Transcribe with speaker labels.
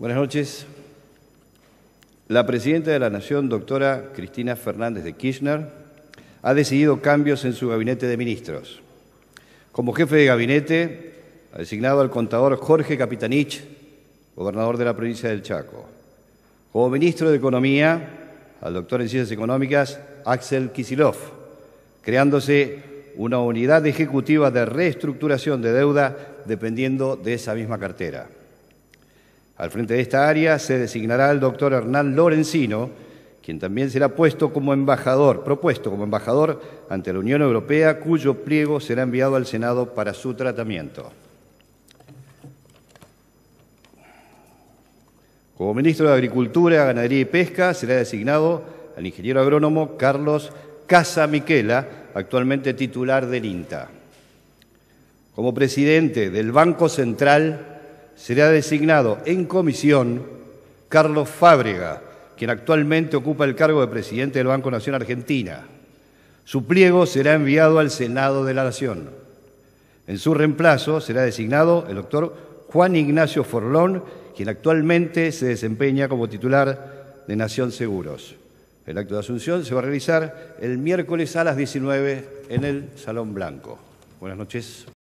Speaker 1: Buenas noches. La Presidenta de la Nación, doctora Cristina Fernández de Kirchner, ha decidido cambios en su gabinete de ministros. Como jefe de gabinete, ha designado al contador Jorge Capitanich, gobernador de la provincia del Chaco. Como ministro de Economía, al doctor en Ciencias Económicas Axel Kicillof, creándose una unidad ejecutiva de reestructuración de deuda dependiendo de esa misma cartera. Al frente de esta área se designará al doctor Hernán Lorenzino, quien también será propuesto como embajador ante la Unión Europea, cuyo pliego será enviado al Senado para su tratamiento. Como ministro de Agricultura, Ganadería y Pesca será designado al ingeniero agrónomo Carlos Casamiquela, actualmente titular del INTA. Como presidente del Banco Central será designado en comisión Carlos Fábrega, quien actualmente ocupa el cargo de presidente del Banco Nación Argentina. Su pliego será enviado al Senado de la Nación. En su reemplazo será designado el doctor Juan Ignacio Forlón, quien actualmente se desempeña como titular de Nación Seguros. El acto de asunción se va a realizar el miércoles a las 19 en el Salón Blanco. Buenas noches.